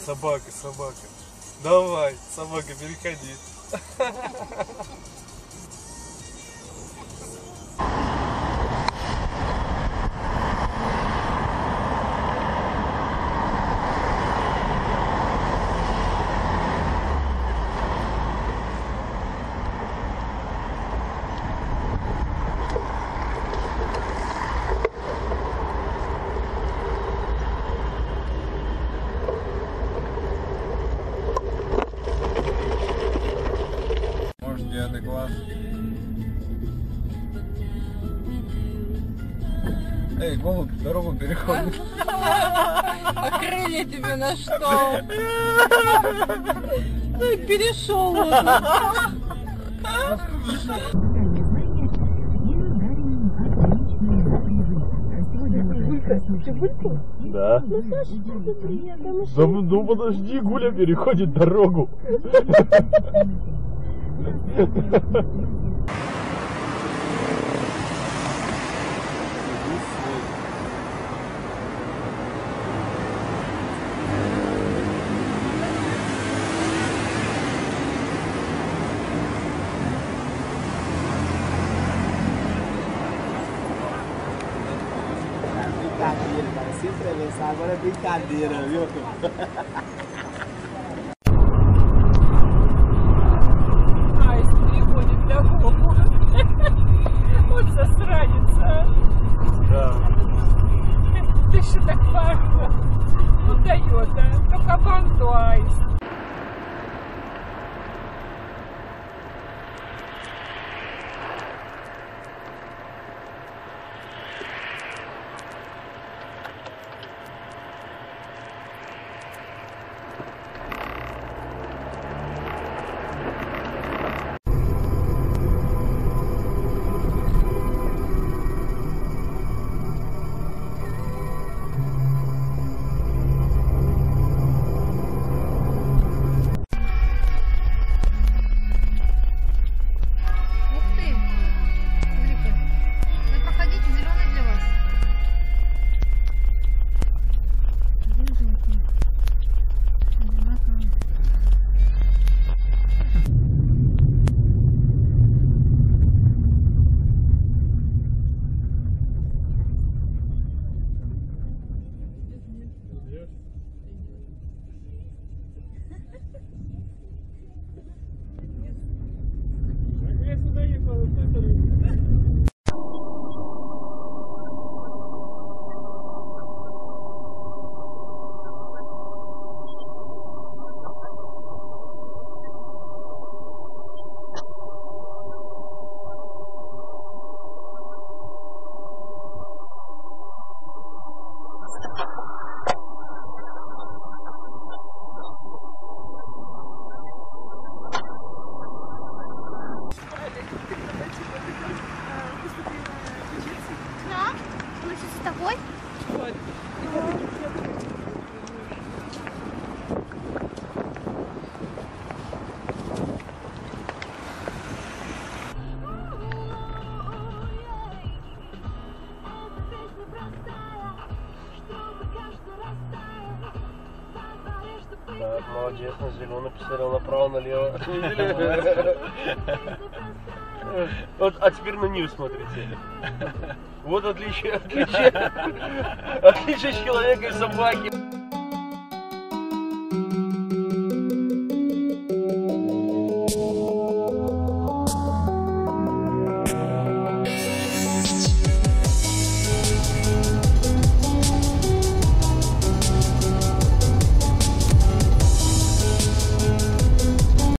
Собака, собака. Давай, собака, переходи. Может, 9 класс. Эй, голубь, дорогу переходит. А крылья тебе на что? Ну и перешел уже. Да. Ну подожди, Гуля переходит дорогу. Brincadeira, cara. Se atravessar agora é brincadeira, viu? А, если переходит дорогу. Вот засранец, а. Да. Ты что так важно? Ну дает, а. Только банду аист. С тобой? Так, молодец, на зеленый посмотрел направо, налево. Вот, а теперь на нее смотрите. Вот отличие человека и собаки.